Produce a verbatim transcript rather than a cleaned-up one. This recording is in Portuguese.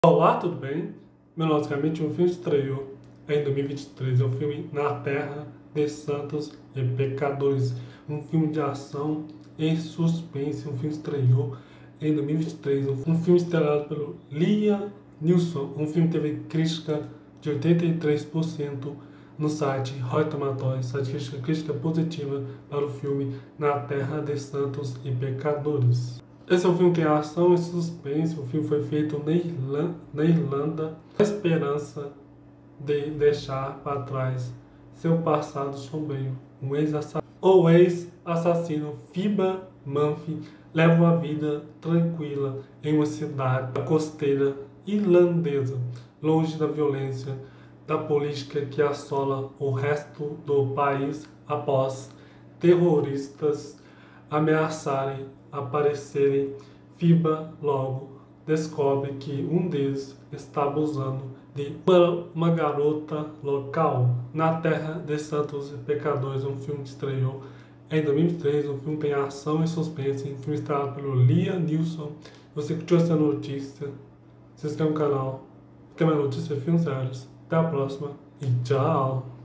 Olá, tudo bem? Meu nome é Camille, um filme estreou em dois mil e vinte e três, é o filme Na Terra de Santos e Pecadores, um filme de ação e suspense, um filme estreou em dois mil e vinte e três, um filme estrelado pelo Liam Neeson, um filme que teve crítica de oitenta e três por cento no site Rotten Tomatoes, site crítica, crítica positiva para o filme Na Terra de Santos e Pecadores. Esse é um filme que tem ação e suspense. O filme foi feito na Irlanda, na Irlanda, com a esperança de deixar para trás seu passado sombrio. Um ex-assassino. O ex-assassino Phiba Murphy leva uma vida tranquila em uma cidade costeira irlandesa, longe da violência da política que assola o resto do país após terroristas ameaçarem aparecerem. Phiba logo descobre que um deles está abusando de uma, uma garota local. Na Terra de Santos e Pecadores, um filme que estreou em dois mil e vinte e três, um filme que tem ação e suspense, um filme estrelado pelo Liam Neeson. Você curtiu essa notícia? Se inscreve no canal, tem mais notícias de filmes sérios. Até a próxima e tchau!